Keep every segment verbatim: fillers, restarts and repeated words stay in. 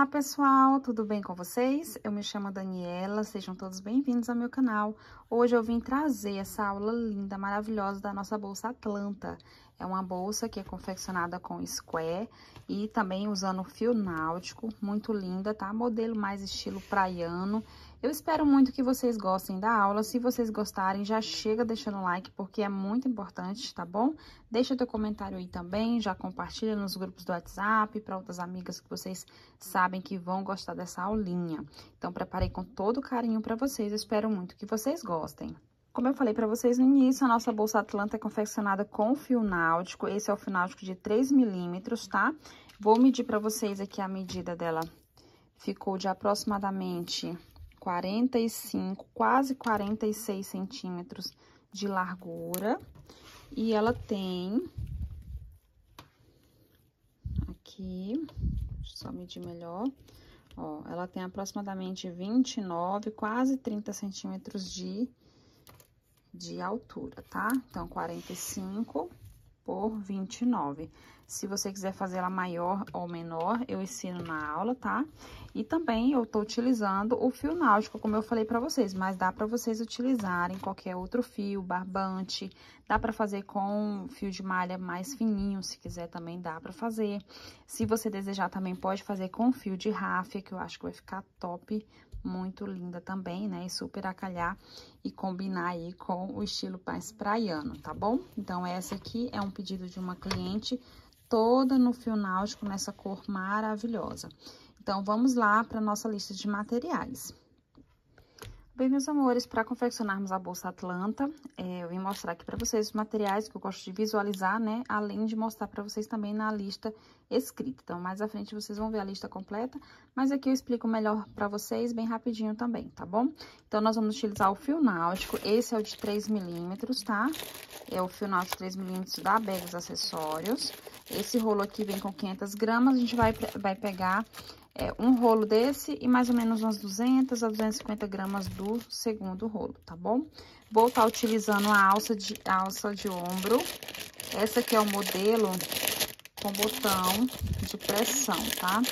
pessoal, tudo bem com vocês? Eu me chamo Daniela, sejam todos bem-vindos ao meu canal. Hoje eu vim trazer essa aula linda, maravilhosa da nossa bolsa Atlanta. É uma bolsa que é confeccionada com square e também usando fio náutico, muito linda, tá? Modelo mais estilo praiano. Eu espero muito que vocês gostem da aula. Se vocês gostarem, já chega deixando o like, porque é muito importante, tá bom? Deixa teu comentário aí também, já compartilha nos grupos do WhatsApp, para outras amigas que vocês sabem que vão gostar dessa aulinha. Então, preparei com todo carinho para vocês, eu espero muito que vocês gostem. Como eu falei para vocês no início, a nossa bolsa Atlanta é confeccionada com fio náutico. Esse é o fio náutico de três milímetros, tá? Vou medir para vocês aqui a medida dela. Ficou de aproximadamente quarenta e cinco, quase quarenta e seis centímetros de largura. E ela tem aqui, deixa eu só medir melhor, ó, ela tem aproximadamente vinte e nove, quase trinta centímetros de, de altura, tá? Então, quarenta e cinco por vinte e nove. Se você quiser fazer ela maior ou menor, eu ensino na aula, tá? E também eu tô utilizando o fio náutico, como eu falei pra vocês, mas dá pra vocês utilizarem qualquer outro fio, barbante, dá pra fazer com fio de malha mais fininho, se quiser também dá pra fazer. Se você desejar também pode fazer com fio de ráfia, que eu acho que vai ficar top, muito linda também, né? E super a calhar e combinar aí com o estilo mais praiano, tá bom? Então, essa aqui é um pedido de uma cliente, toda no fio náutico, nessa cor maravilhosa. Então, vamos lá para nossa lista de materiais. Bem, meus amores, para confeccionarmos a bolsa Atlanta, é, eu vim mostrar aqui para vocês os materiais que eu gosto de visualizar, né? Além de mostrar para vocês também na lista escrita. Então, mais à frente vocês vão ver a lista completa, mas aqui eu explico melhor para vocês bem rapidinho também, tá bom? Então, nós vamos utilizar o fio náutico, esse é o de três milímetros, tá? É o fio náutico três milímetros da Bags Acessórios. Esse rolo aqui vem com quinhentas gramas, a gente vai, vai pegar... É, um rolo desse e mais ou menos umas duzentas a duzentas e cinquenta gramas do segundo rolo, tá bom? Vou estar utilizando a alça de, a alça de ombro. Essa aqui é o modelo com botão de pressão, tá?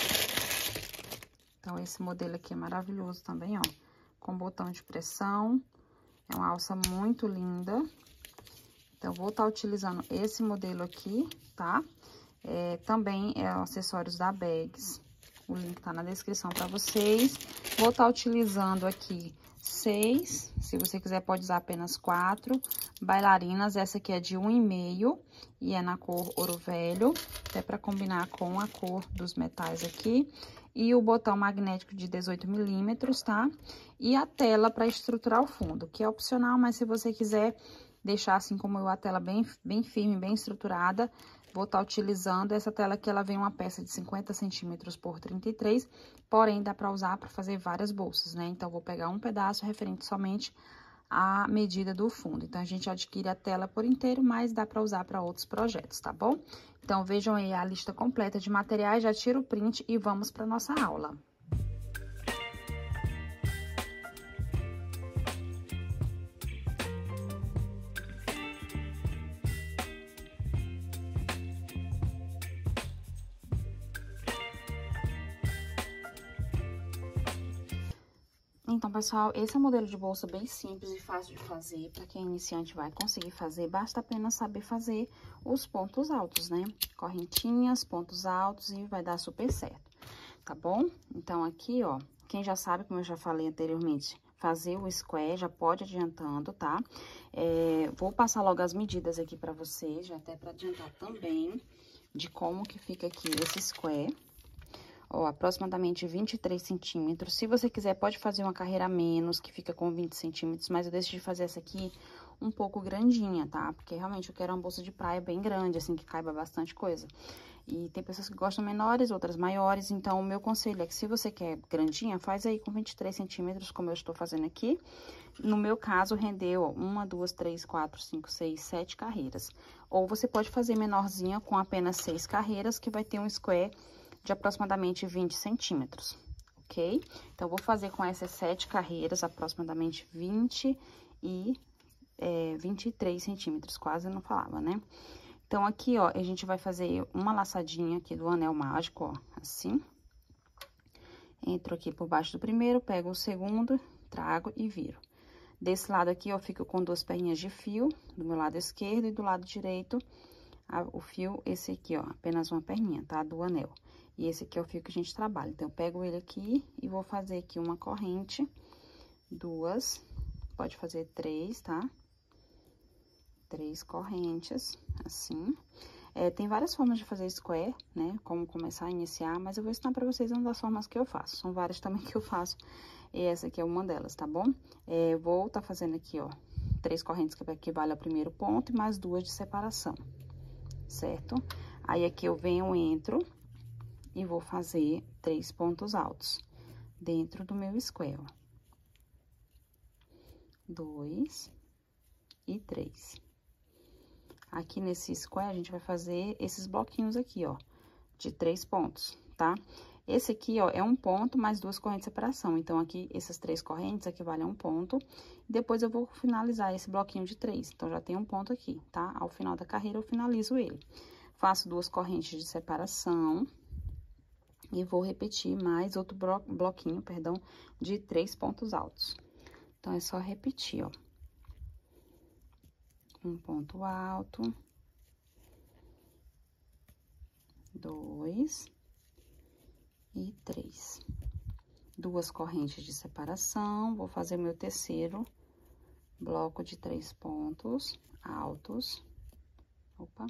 Então, esse modelo aqui é maravilhoso também, ó. Com botão de pressão. É uma alça muito linda. Então, vou estar utilizando esse modelo aqui, tá? É, também é acessórios da Bags. O link tá na descrição para vocês. Vou estar utilizando aqui seis, se você quiser pode usar apenas quatro bailarinas. Essa aqui é de um e meio e é na cor ouro velho, até para combinar com a cor dos metais aqui. E o botão magnético de dezoito milímetros, tá? E a tela para estruturar o fundo, que é opcional, mas se você quiser deixar assim como eu a tela bem, bem firme, bem estruturada, vou estar utilizando essa tela aqui, ela vem uma peça de cinquenta centímetros por trinta e três, porém dá para usar para fazer várias bolsas, né? Então, vou pegar um pedaço referente somente à medida do fundo. Então, a gente adquire a tela por inteiro, mas dá para usar para outros projetos, tá bom? Então, vejam aí a lista completa de materiais, já tiro o print e vamos para nossa aula. Então, pessoal, esse é um modelo de bolsa bem simples e fácil de fazer. Para quem é iniciante vai conseguir fazer, basta apenas saber fazer os pontos altos, né? Correntinhas, pontos altos e vai dar super certo, tá bom? Então, aqui, ó, quem já sabe, como eu já falei anteriormente, fazer o square, já pode adiantando, tá? É, vou passar logo as medidas aqui para vocês, já até para adiantar também de como que fica aqui esse square. Ó, aproximadamente vinte e três centímetros. Se você quiser, pode fazer uma carreira a menos, que fica com vinte centímetros, mas eu decidi fazer essa aqui um pouco grandinha, tá? Porque realmente eu quero uma bolsa de praia bem grande, assim, que caiba bastante coisa. E tem pessoas que gostam menores, outras maiores, então o meu conselho é que se você quer grandinha, faz aí com vinte e três centímetros, como eu estou fazendo aqui. No meu caso, rendeu, ó, uma, duas, três, quatro, cinco, seis, sete carreiras. Ou você pode fazer menorzinha com apenas seis carreiras, que vai ter um square de aproximadamente vinte centímetros, ok? Então, vou fazer com essas sete carreiras, aproximadamente vinte e vinte e três centímetros, quase não falava, né? Então, aqui, ó, a gente vai fazer uma laçadinha aqui do anel mágico, ó, assim. Entro aqui por baixo do primeiro, pego o segundo, trago e viro. Desse lado aqui, eu fico com duas perninhas de fio, do meu lado esquerdo e do lado direito, a, o fio, esse aqui, ó, apenas uma perninha, tá? Do anel. E esse aqui é o fio que a gente trabalha. Então, eu pego ele aqui e vou fazer aqui uma corrente, duas, pode fazer três, tá? Três correntes, assim. É, tem várias formas de fazer square, né? Como começar a iniciar, mas eu vou ensinar pra vocês uma das formas que eu faço. São várias também que eu faço. E essa aqui é uma delas, tá bom? É, eu vou tá fazendo aqui, ó, três correntes que equivale ao primeiro ponto e mais duas de separação, certo? Aí, aqui eu venho, entro e vou fazer três pontos altos dentro do meu square, ó. Dois e três. Aqui nesse square, a gente vai fazer esses bloquinhos aqui, ó, de três pontos, tá? Esse aqui, ó, é um ponto mais duas correntes de separação. Então, aqui, essas três correntes equivalem a um ponto. Depois, eu vou finalizar esse bloquinho de três. Então, já tem um ponto aqui, tá? Ao final da carreira, eu finalizo ele. Faço duas correntes de separação. E vou repetir mais outro bloquinho, perdão, de três pontos altos. Então, é só repetir, ó. Um ponto alto, dois e três. Duas correntes de separação, vou fazer meu terceiro bloco de três pontos altos. Opa.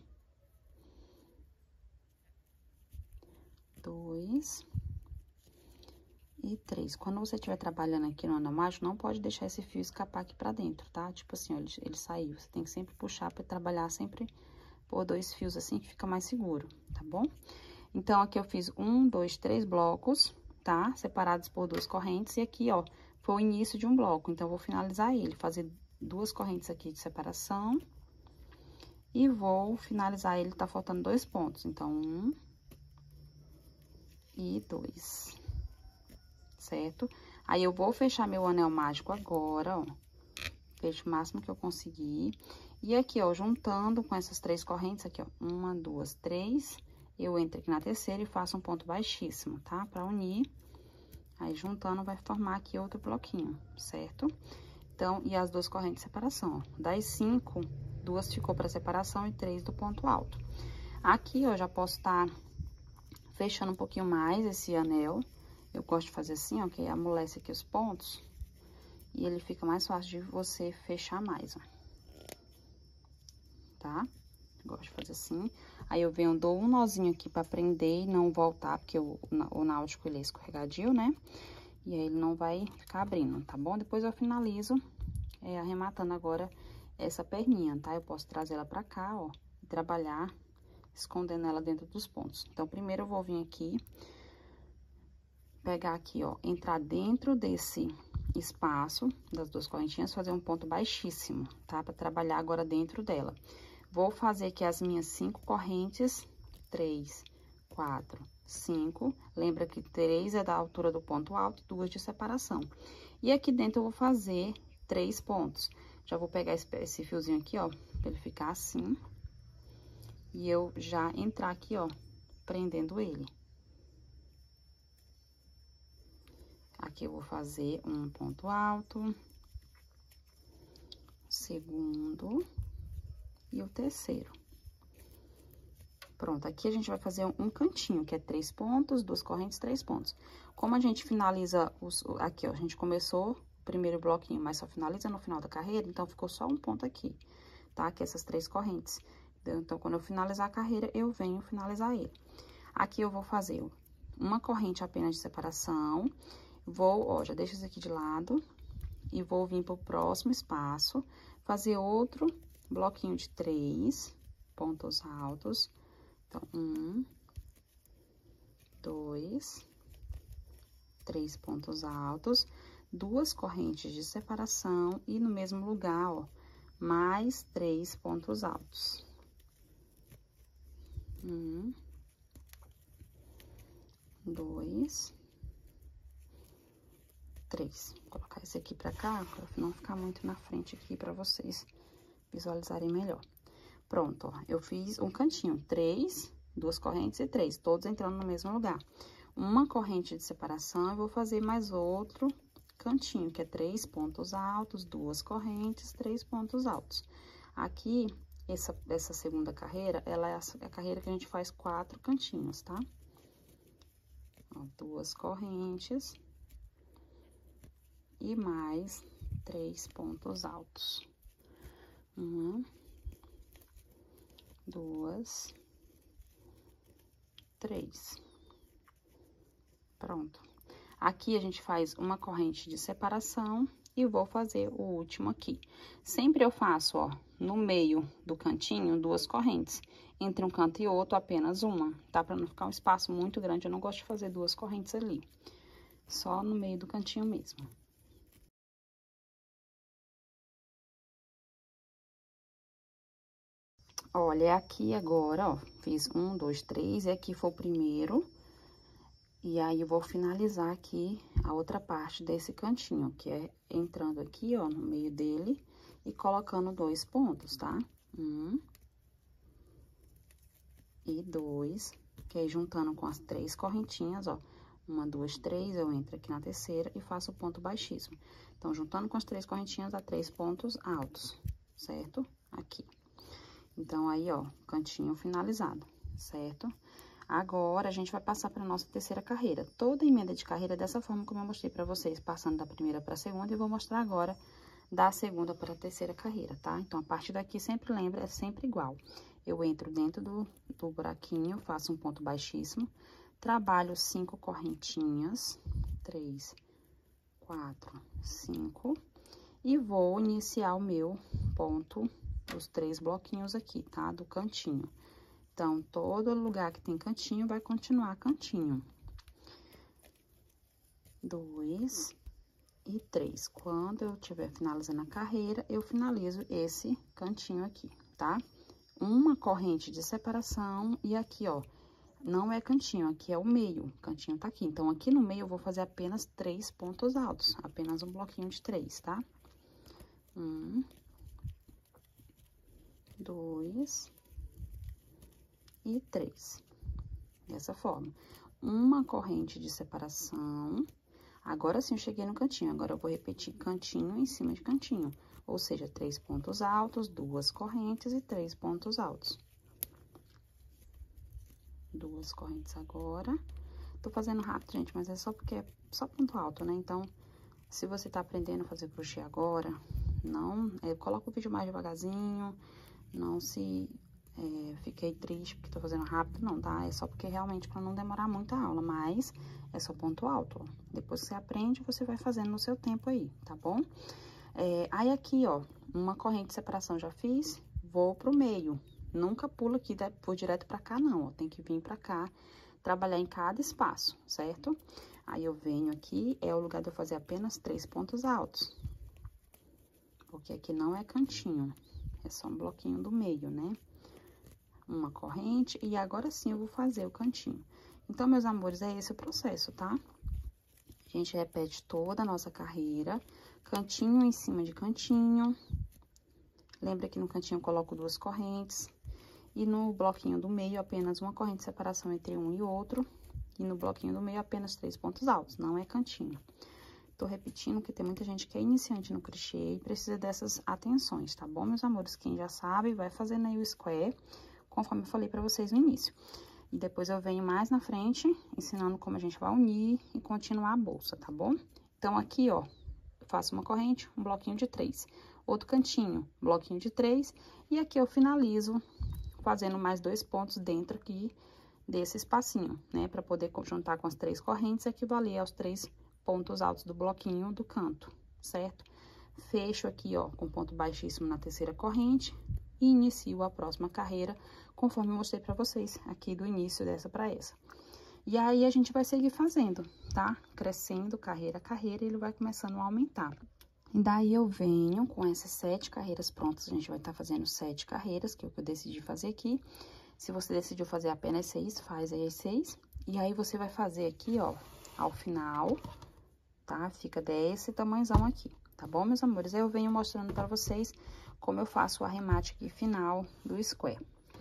Dois e três. Quando você estiver trabalhando aqui no anel mágico, não pode deixar esse fio escapar aqui pra dentro, tá? Tipo assim, ó, ele, ele saiu. Você tem que sempre puxar pra trabalhar sempre por dois fios assim, que fica mais seguro, tá bom? Então, aqui eu fiz um, dois, três blocos, tá? Separados por duas correntes. E aqui, ó, foi o início de um bloco. Então, eu vou finalizar ele, fazer duas correntes aqui de separação. E vou finalizar ele, tá faltando dois pontos. Então, um e dois. Certo? Aí, eu vou fechar meu anel mágico agora, ó. Fecho o máximo que eu conseguir. E aqui, ó, juntando com essas três correntes aqui, ó. Uma, duas, três. Eu entro aqui na terceira e faço um ponto baixíssimo, tá? Pra unir. Aí, juntando, vai formar aqui outro bloquinho, certo? Então, e as duas correntes de separação, ó. Das cinco, duas ficou pra separação e três do ponto alto. Aqui, ó, já posso estar fechando um pouquinho mais esse anel. Eu gosto de fazer assim, ó, que amolece aqui os pontos. E ele fica mais fácil de você fechar mais, ó. Tá? Gosto de fazer assim. Aí, eu venho, dou um nozinho aqui pra prender e não voltar, porque o, o náutico, ele é escorregadio, né? E aí, ele não vai ficar abrindo, tá bom? Depois, eu finalizo, é, arrematando agora essa perninha, tá? Eu posso trazer ela pra cá, ó, e trabalhar, escondendo ela dentro dos pontos. Então, primeiro, eu vou vir aqui, pegar aqui, ó, entrar dentro desse espaço das duas correntinhas, fazer um ponto baixíssimo, tá? Pra trabalhar agora dentro dela. Vou fazer aqui as minhas cinco correntes, três, quatro, cinco. Lembra que três é da altura do ponto alto, duas de separação. E aqui dentro eu vou fazer três pontos. Já vou pegar esse, esse fiozinho aqui, ó, pra ele ficar assim. E eu já entrar aqui, ó, prendendo ele. Aqui eu vou fazer um ponto alto, segundo e o terceiro. Pronto, aqui a gente vai fazer um cantinho, que é três pontos, duas correntes, três pontos. Como a gente finaliza os... Aqui, ó, a gente começou o primeiro bloquinho, mas só finaliza no final da carreira, então ficou só um ponto aqui, tá? Que é essas três correntes. Então, quando eu finalizar a carreira, eu venho finalizar ele. Aqui eu vou fazer uma corrente apenas de separação. Vou, ó, já deixo isso aqui de lado e vou vir pro próximo espaço, fazer outro bloquinho de três pontos altos. Então, um, dois, três pontos altos, duas correntes de separação e no mesmo lugar, ó, mais três pontos altos. Um, dois, três. Vou colocar esse aqui pra cá, pra não ficar muito na frente aqui pra vocês visualizarem melhor. Pronto, ó, eu fiz um cantinho, três, duas correntes e três, todos entrando no mesmo lugar. uma corrente de separação, eu vou fazer mais outro cantinho, que é três pontos altos, duas correntes, três pontos altos. Aqui, essa, essa segunda carreira, ela é a, a carreira que a gente faz quatro cantinhos, tá? Ó, duas correntes e mais três pontos altos. Uma, duas, três. Pronto. Aqui a gente faz uma corrente de separação e vou fazer o último aqui. Sempre eu faço, ó, no meio do cantinho, duas correntes. Entre um canto e outro, apenas uma, tá? Pra não ficar um espaço muito grande, eu não gosto de fazer duas correntes ali. Só no meio do cantinho mesmo. Olha, aqui agora, ó, fiz um, dois, três, e aqui foi o primeiro. E aí, eu vou finalizar aqui a outra parte desse cantinho, que é entrando aqui, ó, no meio dele e colocando dois pontos, tá? Um e dois, que aí juntando com as três correntinhas, ó, uma, duas, três, eu entro aqui na terceira e faço o ponto baixíssimo. Então, juntando com as três correntinhas, dá três pontos altos, certo? Aqui. Então, aí, ó, cantinho finalizado, certo? Agora, a gente vai passar para nossa terceira carreira. Toda emenda de carreira é dessa forma como eu mostrei para vocês, passando da primeira para a segunda, e vou mostrar agora da segunda para a terceira carreira, tá? Então, a partir daqui, sempre lembra, é sempre igual. Eu entro dentro do, do buraquinho, faço um ponto baixíssimo, trabalho cinco correntinhas, três, quatro, cinco, e vou iniciar o meu ponto, os três bloquinhos aqui, tá? Do cantinho. Então, todo lugar que tem cantinho, vai continuar cantinho. Dois e três. Quando eu estiver finalizando a carreira, eu finalizo esse cantinho aqui, tá? Uma corrente de separação e aqui, ó, não é cantinho, aqui é o meio, o cantinho tá aqui. Então, aqui no meio, eu vou fazer apenas três pontos altos, apenas um bloquinho de três, tá? Um, dois e três, dessa forma. Uma corrente de separação, agora sim eu cheguei no cantinho, agora eu vou repetir cantinho em cima de cantinho, ou seja, três pontos altos, duas correntes e três pontos altos. Duas correntes agora. Tô fazendo rápido, gente, mas é só porque é só ponto alto, né? Então, se você tá aprendendo a fazer crochê agora, não, é, coloca o vídeo mais devagarzinho, não se... É, fiquei triste porque tô fazendo rápido, não, tá? É só porque realmente pra não demorar muito a aula, mas é só ponto alto, ó. Depois que você aprende, você vai fazendo no seu tempo aí, tá bom? É, aí aqui, ó, uma corrente de separação já fiz, vou pro meio. Nunca pulo aqui por direto pra cá, não, ó. Tem que vir pra cá, trabalhar em cada espaço, certo? Aí eu venho aqui, é o lugar de eu fazer apenas três pontos altos. Porque aqui não é cantinho, é só um bloquinho do meio, né? Uma corrente, e agora sim eu vou fazer o cantinho. Então, meus amores, é esse o processo, tá? A gente repete toda a nossa carreira, cantinho em cima de cantinho. Lembra que no cantinho eu coloco duas correntes, e no bloquinho do meio, apenas uma corrente de separação entre um e outro, e no bloquinho do meio, apenas três pontos altos, não é cantinho. Tô repetindo que tem muita gente que é iniciante no crochê e precisa dessas atenções, tá bom, meus amores? Quem já sabe, vai fazendo aí o square, conforme eu falei pra vocês no início. E depois eu venho mais na frente, ensinando como a gente vai unir e continuar a bolsa, tá bom? Então, aqui, ó, eu faço uma corrente, um bloquinho de três. Outro cantinho, bloquinho de três. E aqui eu finalizo fazendo mais dois pontos dentro aqui desse espacinho, né? Pra poder juntar com as três correntes e equivaler aos três pontos altos do bloquinho do canto, certo? Fecho aqui, ó, com ponto baixíssimo na terceira corrente. E inicio a próxima carreira, conforme eu mostrei pra vocês, aqui do início dessa pra essa. E aí, a gente vai seguir fazendo, tá? Crescendo carreira a carreira, e ele vai começando a aumentar. E daí, eu venho com essas sete carreiras prontas, a gente vai estar tá fazendo sete carreiras, que é o que eu decidi fazer aqui. Se você decidiu fazer apenas seis, faz aí as seis. E aí, você vai fazer aqui, ó, ao final, tá? Fica desse tamanhozão aqui, tá bom, meus amores? Aí, eu venho mostrando pra vocês como eu faço o arremate aqui final do square.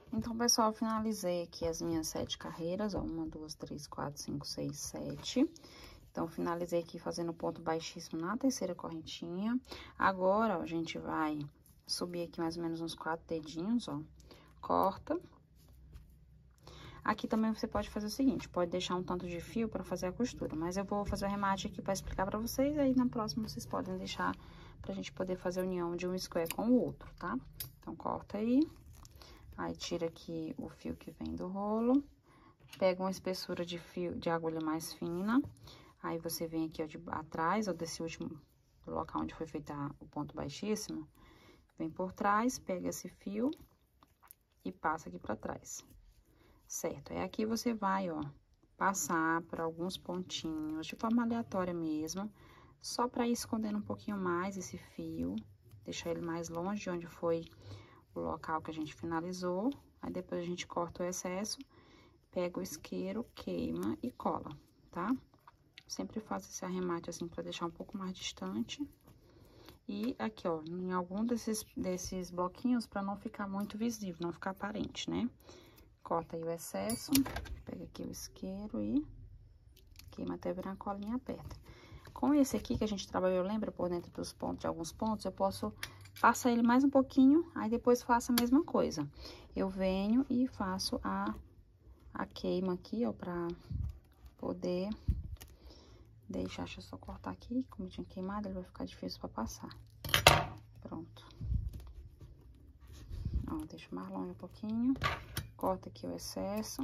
Então, pessoal, finalizei aqui as minhas sete carreiras, ó, uma, duas, três, quatro, cinco, seis, sete. Então, finalizei aqui fazendo ponto baixíssimo na terceira correntinha. Agora, ó, a gente vai subir aqui mais ou menos uns quatro dedinhos, ó, corta. Aqui também você pode fazer o seguinte, pode deixar um tanto de fio para fazer a costura, mas eu vou fazer o remate aqui para explicar para vocês, aí na próxima vocês podem deixar pra gente poder fazer a união de um square com o outro, tá? Então, corta aí, aí tira aqui o fio que vem do rolo, pega uma espessura de fio de agulha mais fina, aí você vem aqui, ó, de atrás, ó, desse último local onde foi feito o ponto baixíssimo, vem por trás, pega esse fio e passa aqui pra trás, certo? Aí aqui você vai, ó, passar por alguns pontinhos de forma aleatória mesmo, só pra ir escondendo um pouquinho mais esse fio, deixar ele mais longe de onde foi o local que a gente finalizou. Aí depois a gente corta o excesso, pega o isqueiro, queima e cola, tá? Sempre faço esse arremate assim pra deixar um pouco mais distante. E aqui, ó, em algum desses, desses bloquinhos pra não ficar muito visível, não ficar aparente, né? Corta aí o excesso, pega aqui o isqueiro e queima até virar uma colinha, aperta. Com esse aqui que a gente trabalhou, lembra, por dentro dos pontos, de alguns pontos, eu posso passar ele mais um pouquinho, aí depois faço a mesma coisa. Eu venho e faço a, a queima aqui, ó, pra poder deixar, deixa eu só cortar aqui, como tinha queimado, ele vai ficar difícil pra passar. Pronto. Ó, deixa mais longe um pouquinho, corta aqui o excesso.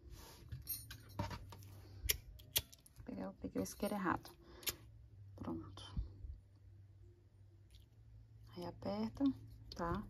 Peguei, eu peguei o isqueiro errado. Pronto. Aí, aperta, tá?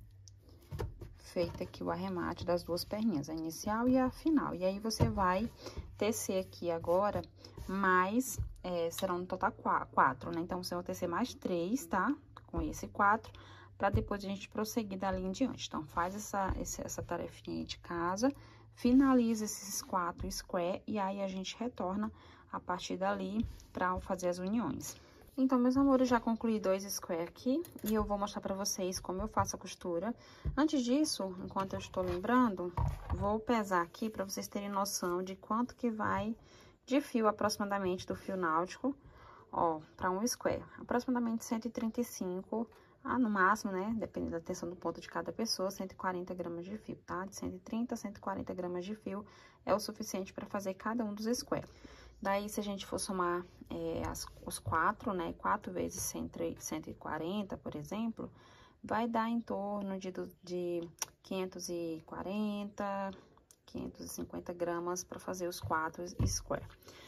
Feito aqui o arremate das duas perninhas, a inicial e a final. E aí, você vai tecer aqui agora mais, é, serão no total quatro, né? Então, você vai tecer mais três, tá? Com esse quatro, pra depois a gente prosseguir dali em diante. Então, faz essa, essa tarefinha aí de casa, finaliza esses quatro square e aí a gente retorna a partir dali pra fazer as uniões. Então, meus amores, já concluí dois square aqui e eu vou mostrar pra vocês como eu faço a costura. Antes disso, enquanto eu estou lembrando, vou pesar aqui pra vocês terem noção de quanto que vai de fio aproximadamente do fio náutico, ó, pra um square. Aproximadamente cento e trinta e cinco, ah, no máximo, né, dependendo da tensão do ponto de cada pessoa, cento e quarenta gramas de fio, tá? De cento e trinta a cento e quarenta gramas de fio é o suficiente pra fazer cada um dos square. Daí, se a gente for somar é, as, os quatro, né, quatro vezes cento e quarenta, por exemplo, vai dar em torno de, de quinhentos e quarenta, quinhentos e cinquenta gramas para fazer os quatro square.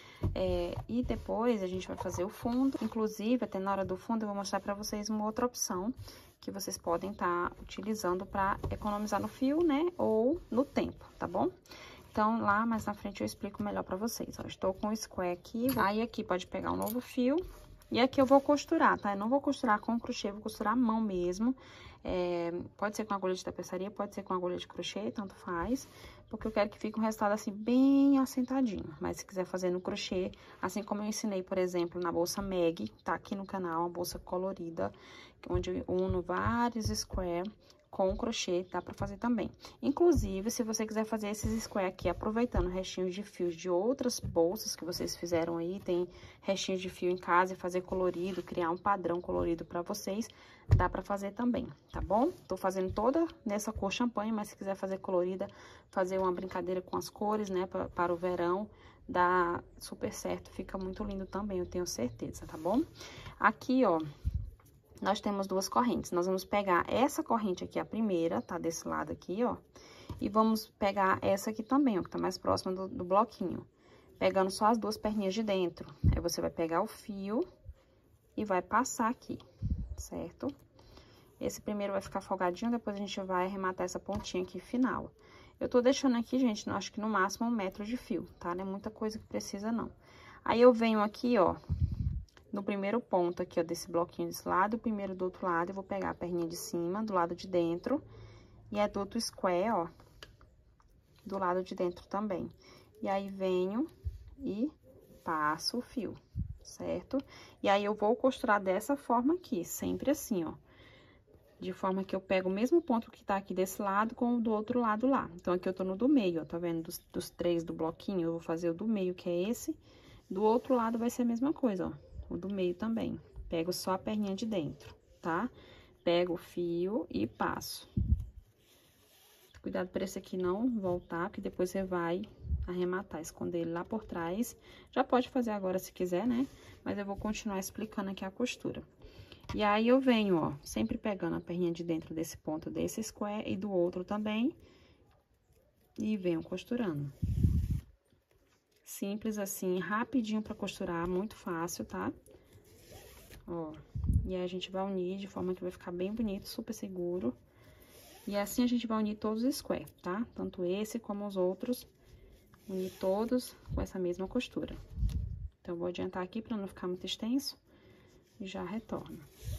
É, e depois a gente vai fazer o fundo, inclusive até na hora do fundo eu vou mostrar para vocês uma outra opção que vocês podem estar tá utilizando para economizar no fio, né, ou no tempo, tá bom? Então, lá mais na frente eu explico melhor pra vocês, ó. Estou com o square aqui, aí aqui pode pegar um novo fio. E aqui eu vou costurar, tá? Eu não vou costurar com crochê, vou costurar à mão mesmo. É, pode ser com agulha de tapeçaria, pode ser com agulha de crochê, tanto faz. Porque eu quero que fique um resultado assim, bem assentadinho. Mas se quiser fazer no crochê, assim como eu ensinei, por exemplo, na bolsa Meg, tá aqui no canal, uma bolsa colorida, onde eu uno vários square com crochê, dá pra fazer também. Inclusive, se você quiser fazer esses square aqui, aproveitando restinhos de fios de outras bolsas que vocês fizeram aí, tem restinhos de fio em casa e fazer colorido, criar um padrão colorido pra vocês, dá pra fazer também, tá bom? Tô fazendo toda nessa cor champanhe, mas se quiser fazer colorida, fazer uma brincadeira com as cores, né, pra, para o verão, dá super certo, fica muito lindo também, eu tenho certeza, tá bom? Aqui, ó, nós temos duas correntes. Nós vamos pegar essa corrente aqui, a primeira, tá? Desse lado aqui, ó. E vamos pegar essa aqui também, ó, que tá mais próxima do, do bloquinho. Pegando só as duas perninhas de dentro. Aí, você vai pegar o fio e vai passar aqui, certo? Esse primeiro vai ficar folgadinho, depois a gente vai arrematar essa pontinha aqui final. Eu tô deixando aqui, gente, eu acho que no máximo um metro de fio, tá? Não é muita coisa que precisa, não. Aí, eu venho aqui, ó, no primeiro ponto aqui, ó, desse bloquinho desse lado, o primeiro do outro lado, eu vou pegar a perninha de cima, do lado de dentro, e a do outro square, ó, do lado de dentro também. E aí, venho e passo o fio, certo? E aí, eu vou costurar dessa forma aqui, sempre assim, ó. De forma que eu pego o mesmo ponto que tá aqui desse lado com o do outro lado lá. Então, aqui eu tô no do meio, ó, tá vendo? Dos, dos três do bloquinho, eu vou fazer o do meio, que é esse. Do outro lado vai ser a mesma coisa, ó, o do meio também. Pego só a perninha de dentro, tá? Pego o fio e passo. Cuidado para esse aqui não voltar, porque depois você vai arrematar, esconder ele lá por trás. Já pode fazer agora se quiser, né? Mas eu vou continuar explicando aqui a costura. E aí, eu venho, ó, sempre pegando a perninha de dentro desse ponto desse square e do outro também. E venho costurando. Simples assim, rapidinho pra costurar, muito fácil, tá? Ó, e aí a gente vai unir de forma que vai ficar bem bonito, super seguro. E assim a gente vai unir todos os square, tá? Tanto esse como os outros, unir todos com essa mesma costura. Então, eu vou adiantar aqui pra não ficar muito extenso e já retorno.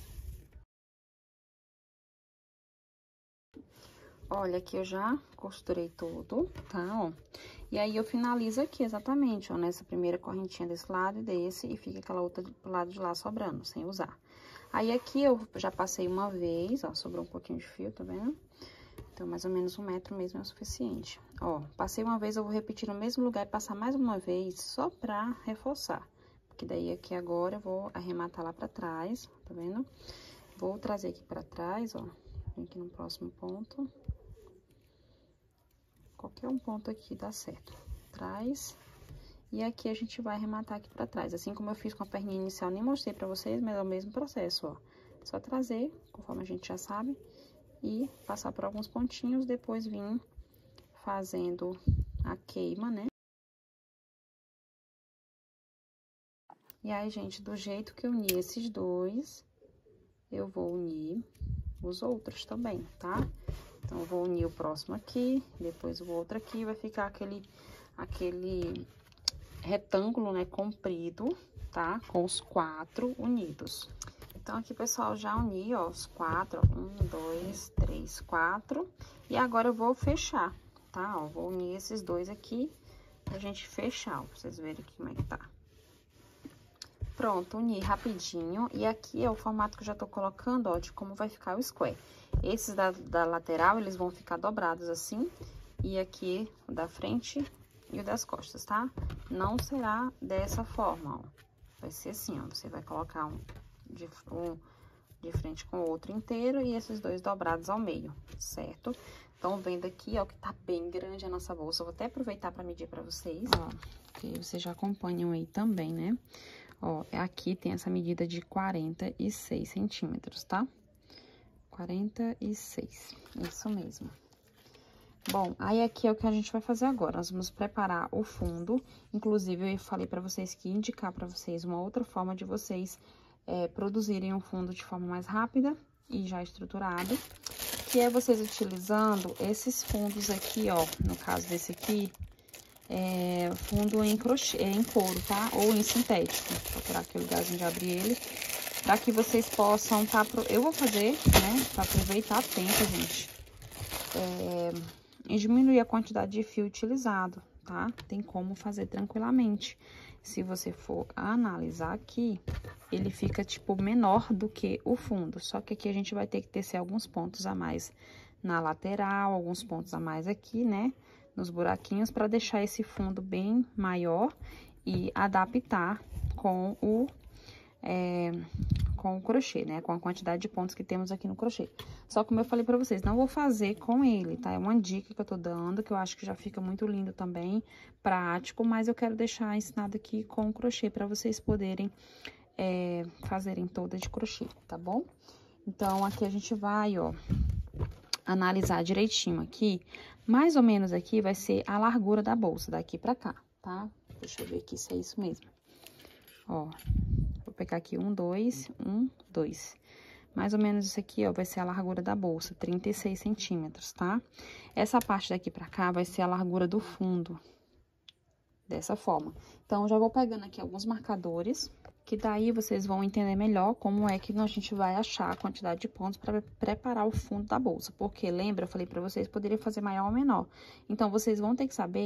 Olha, aqui eu já costurei tudo, tá, ó. E aí, eu finalizo aqui exatamente, ó, nessa primeira correntinha desse lado e desse, e fica aquela outra do lado de lá sobrando, sem usar. Aí, aqui eu já passei uma vez, ó, sobrou um pouquinho de fio, tá vendo? Então, mais ou menos um metro mesmo é o suficiente. Ó, passei uma vez, eu vou repetir no mesmo lugar e passar mais uma vez, só pra reforçar. Porque daí, aqui agora, eu vou arrematar lá pra trás, tá vendo? Vou trazer aqui pra trás, ó, vem aqui no próximo ponto. Qualquer um ponto aqui dá certo. Traz. E aqui a gente vai arrematar aqui pra trás. Assim como eu fiz com a perninha inicial, nem mostrei pra vocês, mas é o mesmo processo, ó. Só trazer, conforme a gente já sabe, e passar por alguns pontinhos, depois vir fazendo a queima, né? E aí, gente, do jeito que eu uni esses dois, eu vou unir os outros também, tá? Então, eu vou unir o próximo aqui, depois o outro aqui, vai ficar aquele, aquele retângulo, né, comprido, tá? Com os quatro unidos. Então, aqui, pessoal, já uni, ó, os quatro, ó, um, dois, três, quatro. E agora eu vou fechar, tá? Ó, vou unir esses dois aqui pra gente fechar, ó, pra vocês verem aqui como é que tá. Pronto, uni rapidinho. E aqui é o formato que eu já tô colocando, ó, de como vai ficar o square. Esses da, da lateral, eles vão ficar dobrados assim. E aqui, o da frente e o das costas, tá? Não será dessa forma, ó. Vai ser assim, ó. Você vai colocar um de, um de frente com o outro inteiro e esses dois dobrados ao meio, certo? Então, vendo aqui, ó, que tá bem grande a nossa bolsa. Eu vou até aproveitar pra medir pra vocês. Ó, que vocês já acompanham aí também, né? Ó, aqui tem essa medida de quarenta e seis centímetros, tá? quarenta e seis, isso mesmo. Bom, aí aqui é o que a gente vai fazer agora. Nós vamos preparar o fundo. Inclusive, eu falei pra vocês que ia indicar pra vocês uma outra forma de vocês é, produzirem um fundo de forma mais rápida e já estruturado. Que é vocês utilizando esses fundos aqui, ó. No caso desse aqui, é fundo em crochê, em couro, tá? Ou em sintético. Vou procurar aqui o lugarzinho de abrir ele. Pra que vocês possam tá... Eu vou fazer, né? Pra aproveitar tempo, gente. É... E diminuir a quantidade de fio utilizado, tá? Tem como fazer tranquilamente. Se você for analisar aqui, ele fica, tipo, menor do que o fundo. Só que aqui a gente vai ter que tecer alguns pontos a mais na lateral, alguns pontos a mais aqui, né? Nos buraquinhos, para deixar esse fundo bem maior e adaptar com o... É, com o crochê, né? Com a quantidade de pontos que temos aqui no crochê. Só como eu falei pra vocês, não vou fazer com ele, tá? É uma dica que eu tô dando, que eu acho que já fica muito lindo também, prático, mas eu quero deixar ensinado aqui com o crochê pra vocês poderem é, fazerem toda de crochê, tá bom? Então, aqui a gente vai, ó, analisar direitinho aqui. Mais ou menos aqui vai ser a largura da bolsa, daqui pra cá, tá? Deixa eu ver aqui se é isso mesmo. Ó... Vou pegar aqui um, dois, um, dois. Mais ou menos isso aqui, ó, vai ser a largura da bolsa, trinta e seis centímetros, tá? Essa parte daqui pra cá vai ser a largura do fundo, dessa forma. Então, já vou pegando aqui alguns marcadores, que daí vocês vão entender melhor como é que a gente vai achar a quantidade de pontos para preparar o fundo da bolsa. Porque, lembra, eu falei pra vocês, poderia fazer maior ou menor. Então, vocês vão ter que saber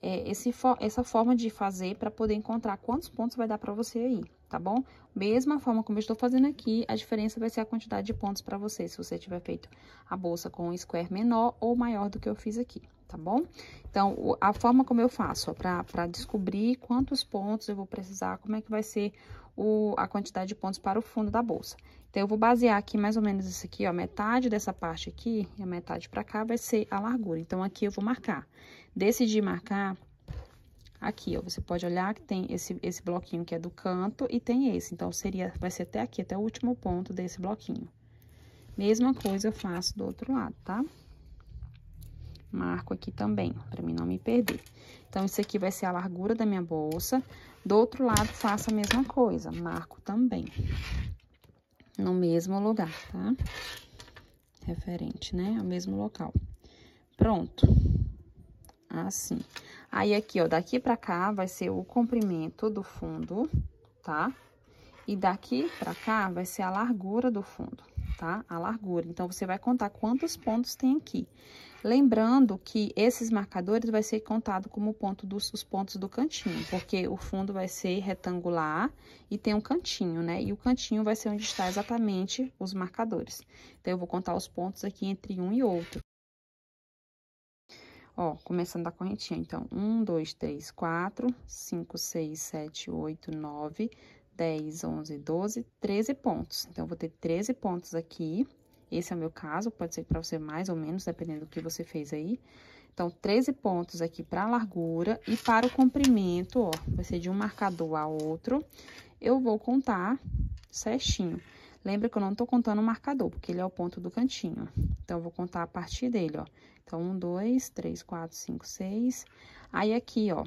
é, esse, essa forma de fazer para poder encontrar quantos pontos vai dar para você aí, tá bom? Mesma forma como eu estou fazendo aqui, a diferença vai ser a quantidade de pontos para você, se você tiver feito a bolsa com um square menor ou maior do que eu fiz aqui, tá bom? Então, a forma como eu faço, para descobrir quantos pontos eu vou precisar, como é que vai ser o, a quantidade de pontos para o fundo da bolsa. Então, eu vou basear aqui mais ou menos isso aqui, ó, metade dessa parte aqui e a metade para cá vai ser a largura. Então, aqui eu vou marcar. Decidi marcar aqui, ó, você pode olhar que tem esse, esse bloquinho que é do canto e tem esse. Então, seria, vai ser até aqui, até o último ponto desse bloquinho. Mesma coisa eu faço do outro lado, tá? Marco aqui também, para mim não me perder. Então, isso aqui vai ser a largura da minha bolsa. Do outro lado, faço a mesma coisa, marco também. No mesmo lugar, tá? Referente, né? Ao mesmo local. Pronto. Assim. Aí, aqui, ó, daqui pra cá vai ser o comprimento do fundo, tá? E daqui pra cá vai ser a largura do fundo, tá? A largura. Então, você vai contar quantos pontos tem aqui. Lembrando que esses marcadores vai ser contado como ponto dos, os pontos do cantinho, porque o fundo vai ser retangular e tem um cantinho, né? E o cantinho vai ser onde está exatamente os marcadores. Então, eu vou contar os pontos aqui entre um e outro. Ó, começando da correntinha. Então, um, dois, três, quatro, cinco, seis, sete, oito, nove, dez, onze, doze, treze pontos. Então, eu vou ter treze pontos aqui. Esse é o meu caso, pode ser para você mais ou menos, dependendo do que você fez aí. Então, treze pontos aqui para a largura e para o comprimento, ó, vai ser de um marcador a outro. Eu vou contar certinho. Lembra que eu não tô contando o marcador, porque ele é o ponto do cantinho. Então, eu vou contar a partir dele, ó. Então, um, dois, três, quatro, cinco, seis. Aí, aqui, ó,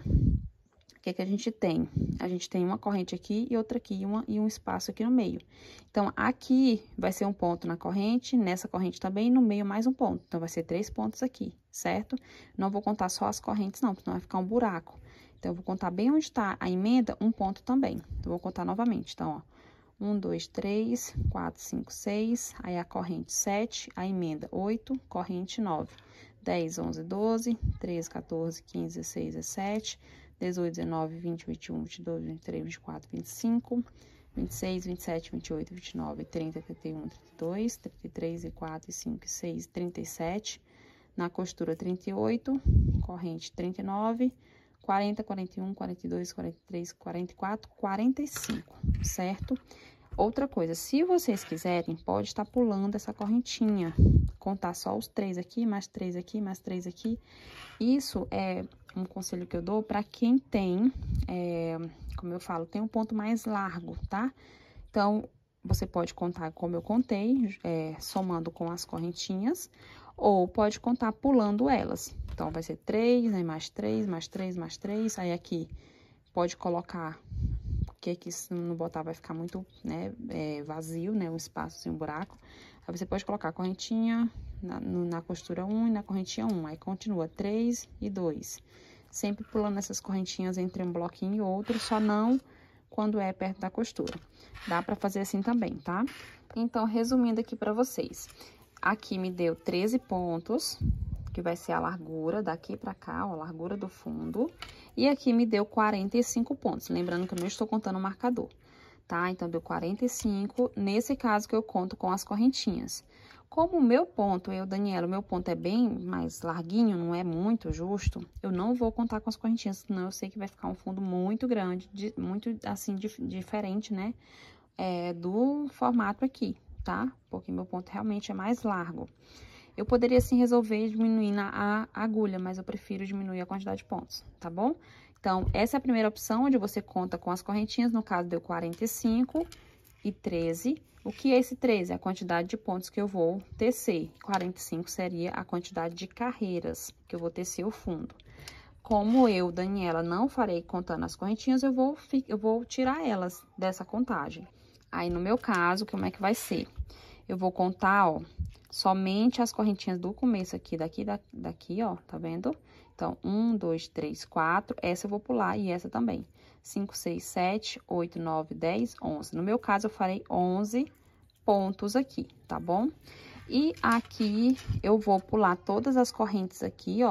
o que que a gente tem? A gente tem uma corrente aqui e outra aqui, uma, e um espaço aqui no meio. Então, aqui vai ser um ponto na corrente, nessa corrente também, e no meio mais um ponto. Então, vai ser três pontos aqui, certo? Não vou contar só as correntes, não, porque senão vai ficar um buraco. Então, eu vou contar bem onde tá a emenda, um ponto também. Então, vou contar novamente. Então, ó. um, dois, três, quatro, cinco, seis, aí a corrente sete, a emenda oito, corrente nove, dez, onze, doze, treze, quatorze, quinze, dezesseis, dezessete, dezoito, dezenove, vinte, vinte e um, vinte e dois, vinte e três, vinte e quatro, vinte e cinco, vinte e seis, vinte e sete, vinte e oito, vinte e nove, trinta, trinta e um, trinta e dois, trinta e três, e quatro, e cinco, e seis, trinta e sete, na costura trinta e oito, corrente trinta e nove, quarenta, quarenta e um, quarenta e dois, quarenta e três, quarenta e quatro, quarenta e cinco, certo? Outra coisa, se vocês quiserem, pode estar pulando essa correntinha, contar só os três aqui, mais três aqui, mais três aqui. Isso é um conselho que eu dou para quem tem, é, como eu falo, tem um ponto mais largo, tá? Então, você pode contar como eu contei, é, somando com as correntinhas, ou pode contar pulando elas. Então, vai ser três, aí mais três, mais três, mais três, aí aqui pode colocar... porque aqui se não botar vai ficar muito, né, é, vazio, né, um espaço assim, um buraco. Aí você pode colocar a correntinha na, no, na costura um e na correntinha um, aí continua três e dois. Sempre pulando essas correntinhas entre um bloquinho e outro, só não quando é perto da costura. Dá pra fazer assim também, tá? Então, resumindo aqui pra vocês. Aqui me deu treze pontos, que vai ser a largura daqui pra cá, ó, a largura do fundo. E aqui me deu quarenta e cinco pontos, lembrando que eu não estou contando o marcador, tá? Então, deu quarenta e cinco, nesse caso que eu conto com as correntinhas. Como o meu ponto, eu, Daniela, o meu ponto é bem mais larguinho, não é muito justo, eu não vou contar com as correntinhas, senão eu sei que vai ficar um fundo muito grande, de, muito, assim, dif, diferente, né? É, do formato aqui, tá? Porque meu ponto realmente é mais largo. Eu poderia, sim, resolver diminuindo a agulha, mas eu prefiro diminuir a quantidade de pontos, tá bom? Então, essa é a primeira opção, onde você conta com as correntinhas. No caso, deu quarenta e cinco e treze. O que é esse treze? A quantidade de pontos que eu vou tecer. quarenta e cinco seria a quantidade de carreiras que eu vou tecer o fundo. Como eu, Daniela, não farei contando as correntinhas, eu vou, eu vou tirar elas dessa contagem. Aí, no meu caso, como é que vai ser? Eu vou contar, ó, somente as correntinhas do começo aqui, daqui, da, daqui, ó, tá vendo? Então, um, dois, três, quatro, essa eu vou pular e essa também. cinco, seis, sete, oito, nove, dez, onze. No meu caso, eu farei onze pontos aqui, tá bom? E aqui, eu vou pular todas as correntes aqui, ó,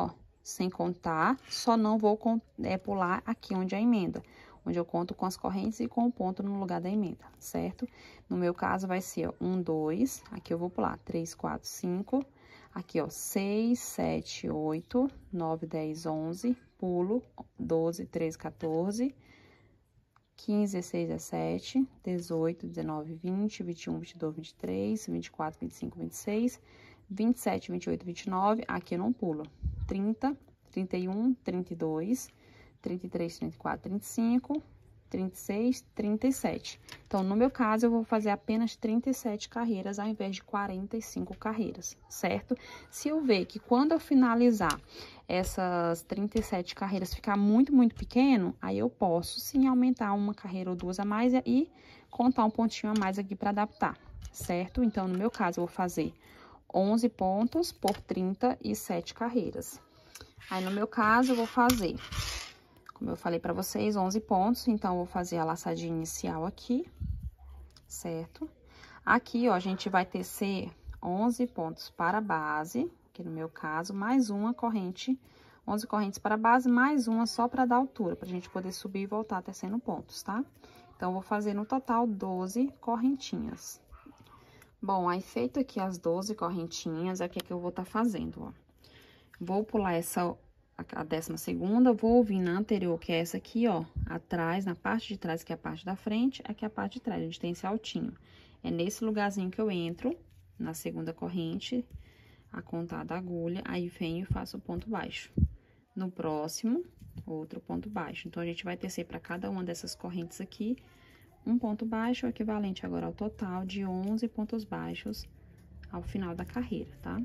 sem contar, só não vou é, pular aqui onde é a emenda, onde eu conto com as correntes e com o ponto no lugar da emenda, certo? No meu caso, vai ser, ó, um, dois, aqui eu vou pular três, quatro, cinco, aqui, ó, seis, sete, oito, nove, dez, onze, pulo, doze, treze, quatorze, quinze, dezesseis, dezessete, dezoito, dezenove, vinte, vinte e um, vinte e dois, vinte e três, vinte e quatro, vinte e cinco, vinte e seis, vinte e sete, vinte e oito, vinte e nove, aqui eu não pulo, trinta, trinta e um, trinta e dois, trinta e três, trinta e quatro, trinta e cinco, trinta e seis, trinta e sete. Então, no meu caso, eu vou fazer apenas trinta e sete carreiras ao invés de quarenta e cinco carreiras, certo? Se eu ver que quando eu finalizar essas trinta e sete carreiras ficar muito, muito pequeno, aí eu posso sim aumentar uma carreira ou duas a mais e contar um pontinho a mais aqui para adaptar, certo? Então, no meu caso, eu vou fazer onze pontos por trinta e sete carreiras. Aí, no meu caso, eu vou fazer, como eu falei pra vocês, onze pontos. Então, eu vou fazer a laçadinha inicial aqui, certo? Aqui, ó, a gente vai tecer onze pontos para a base, que no meu caso, mais uma corrente, onze correntes para a base, mais uma só para dar altura, pra gente poder subir e voltar tecendo pontos, tá? Então, eu vou fazer no total doze correntinhas. Bom, aí feito aqui as doze correntinhas, é o que que eu vou estar fazendo, ó. Vou pular essa, a décima segunda, vou vir na anterior, que é essa aqui, ó, atrás, na parte de trás, que é a parte da frente, aqui é a parte de trás, a gente tem esse altinho. É nesse lugarzinho que eu entro, na segunda corrente, a contar da agulha, aí venho e faço o ponto baixo. No próximo, outro ponto baixo. Então, a gente vai tecer para cada uma dessas correntes aqui, um ponto baixo, equivalente agora ao total de onze pontos baixos ao final da carreira, tá?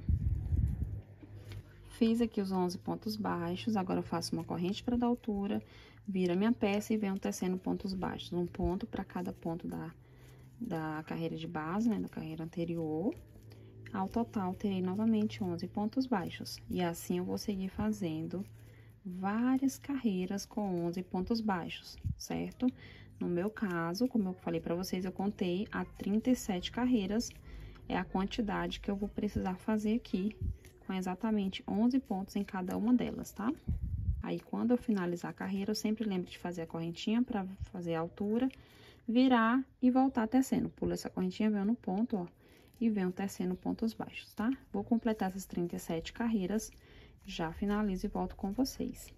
Fiz aqui os onze pontos baixos, agora eu faço uma corrente para dar altura, viro a minha peça e venho tecendo pontos baixos. Um ponto para cada ponto da, da carreira de base, né, da carreira anterior. Ao total, terei novamente onze pontos baixos. E assim eu vou seguir fazendo várias carreiras com onze pontos baixos, certo? No meu caso, como eu falei para vocês, eu contei a trinta e sete carreiras, é a quantidade que eu vou precisar fazer aqui, com exatamente onze pontos em cada uma delas, tá? Aí, quando eu finalizar a carreira, eu sempre lembro de fazer a correntinha para fazer a altura, virar e voltar tecendo. Pulo essa correntinha, venho no ponto, ó, e venho tecendo pontos baixos, tá? Vou completar essas trinta e sete carreiras, já finalizo e volto com vocês.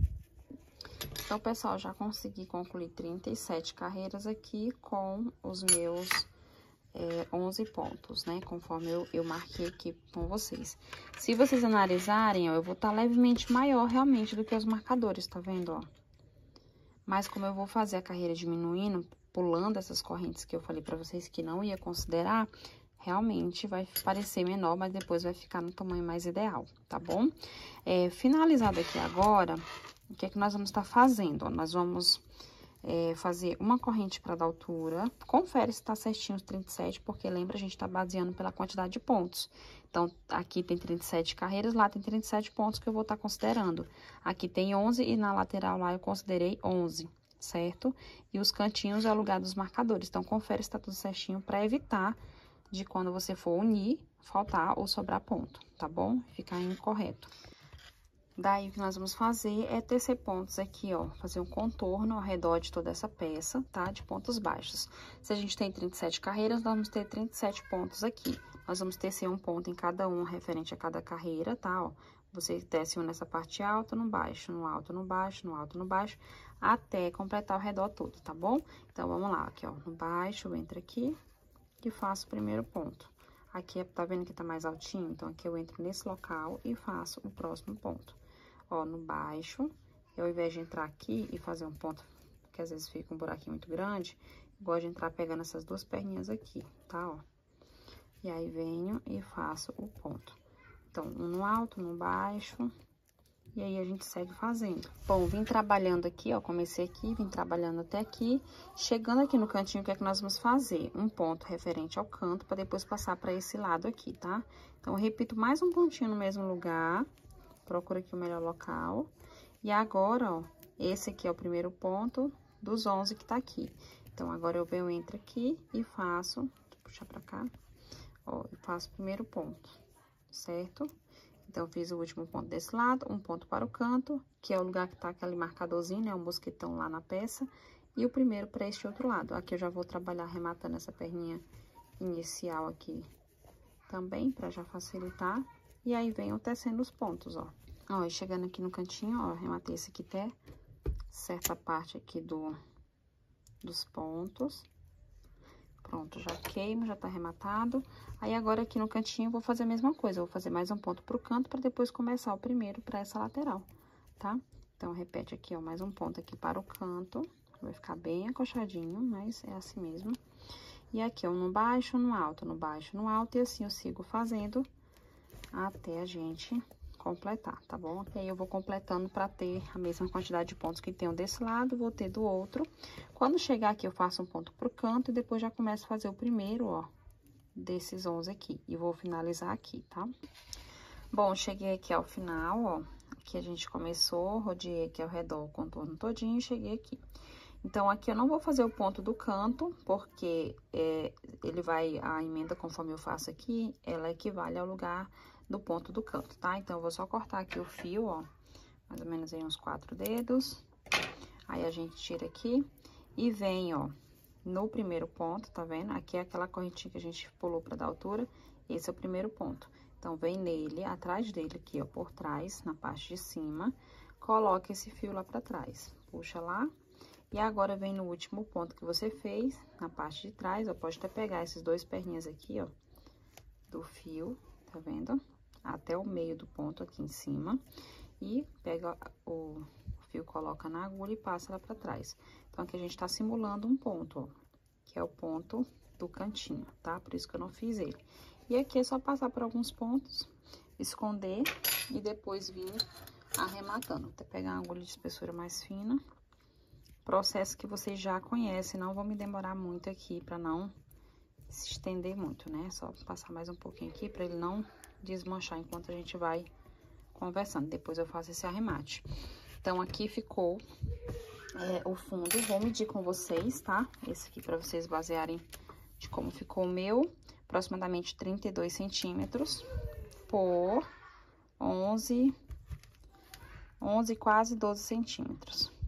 Então, pessoal, já consegui concluir trinta e sete carreiras aqui com os meus é, onze pontos, né? Conforme eu, eu marquei aqui com vocês. Se vocês analisarem, ó, eu vou estar levemente maior realmente do que os marcadores, tá vendo, ó? Mas como eu vou fazer a carreira diminuindo, pulando essas correntes que eu falei pra vocês que não ia considerar, realmente vai parecer menor, mas depois vai ficar no tamanho mais ideal, tá bom? É, finalizado aqui agora, o que é que nós vamos estar fazendo? Ó, nós vamos é, fazer uma corrente para dar altura. Confere se tá certinho os trinta e sete, porque lembra, a gente tá baseando pela quantidade de pontos. Então, aqui tem trinta e sete carreiras, lá tem trinta e sete pontos que eu vou estar considerando. Aqui tem onze e na lateral lá eu considerei onze, certo? E os cantinhos é o lugar dos marcadores. Então, confere se tá tudo certinho para evitar de quando você for unir, faltar ou sobrar ponto, tá bom? Ficar incorreto. Daí, o que nós vamos fazer é tecer pontos aqui, ó, fazer um contorno ao redor de toda essa peça, tá? De pontos baixos. Se a gente tem trinta e sete carreiras, nós vamos ter trinta e sete pontos aqui. Nós vamos tecer um ponto em cada um, referente a cada carreira, tá? Ó, você tece um nessa parte alta, no baixo, no alto, no baixo, no alto, no baixo, até completar o redor todo, tá bom? Então, vamos lá, aqui, ó, no baixo, eu entro aqui e faço o primeiro ponto. Aqui, tá vendo que tá mais altinho? Então, aqui eu entro nesse local e faço o próximo ponto. Ó, no baixo, eu, ao invés de entrar aqui e fazer um ponto, que às vezes fica um buraquinho muito grande, eu gosto de entrar pegando essas duas perninhas aqui, tá, ó. E aí, venho e faço o ponto. Então, um no alto, no baixo, e aí a gente segue fazendo. Bom, vim trabalhando aqui, ó, comecei aqui, vim trabalhando até aqui. Chegando aqui no cantinho, o que é que nós vamos fazer? Um ponto referente ao canto, para depois passar para esse lado aqui, tá? Então, eu repito mais um pontinho no mesmo lugar. Procura aqui o melhor local. E agora, ó, esse aqui é o primeiro ponto dos onze que tá aqui. Então, agora eu venho, entro aqui e faço, deixa eu puxar pra cá, ó, eu faço o primeiro ponto, certo? Então, eu fiz o último ponto desse lado, um ponto para o canto, que é o lugar que tá aquele marcadorzinho, né? Um mosquetão lá na peça. E o primeiro para este outro lado. Aqui eu já vou trabalhar arrematando essa perninha inicial aqui também, para já facilitar. E aí, venho tecendo os pontos, ó. Ó, e chegando aqui no cantinho, ó, arrematei esse aqui até certa parte aqui do, dos pontos. Pronto, já queimo, já tá arrematado. Aí, agora aqui no cantinho, eu vou fazer a mesma coisa. Eu vou fazer mais um ponto pro canto, para depois começar o primeiro para essa lateral, tá? Então, repete aqui, ó, mais um ponto aqui para o canto. Vai ficar bem acolchadinho, mas é assim mesmo. E aqui, ó, no baixo, no alto, no baixo, no alto. E assim, eu sigo fazendo até a gente completar, tá bom? E aí, eu vou completando pra ter a mesma quantidade de pontos que tenho desse lado, vou ter do outro. Quando chegar aqui, eu faço um ponto pro canto e depois já começo a fazer o primeiro, ó, desses onze aqui. E vou finalizar aqui, tá? Bom, cheguei aqui ao final, ó. Aqui a gente começou, rodeei aqui ao redor o contorno todinho e cheguei aqui. Então, aqui eu não vou fazer o ponto do canto, porque é, ele vai, a emenda, conforme eu faço aqui, ela equivale ao lugar do ponto do canto, tá? Então, eu vou só cortar aqui o fio, ó, mais ou menos aí uns quatro dedos. Aí, a gente tira aqui e vem, ó, no primeiro ponto, tá vendo? Aqui é aquela correntinha que a gente pulou pra dar altura, esse é o primeiro ponto. Então, vem nele, atrás dele aqui, ó, por trás, na parte de cima, coloca esse fio lá pra trás, puxa lá. E agora, vem no último ponto que você fez, na parte de trás, ó, pode até pegar esses dois perninhas aqui, ó, do fio, tá vendo? Até o meio do ponto aqui em cima. E pega o fio, coloca na agulha e passa lá pra trás. Então, aqui a gente tá simulando um ponto, ó, que é o ponto do cantinho, tá? Por isso que eu não fiz ele. E aqui é só passar por alguns pontos, esconder e depois vir arrematando. Até pegar uma agulha de espessura mais fina. Processo que vocês já conhecem, não vou me demorar muito aqui pra não se estender muito, né? Só passar mais um pouquinho aqui pra ele não desmanchar enquanto a gente vai conversando. Depois eu faço esse arremate. Então, aqui ficou é, o fundo. Vou medir com vocês, tá? Esse aqui pra vocês basearem de como ficou o meu. Aproximadamente trinta e dois centímetros por onze, onze, quase doze centímetros.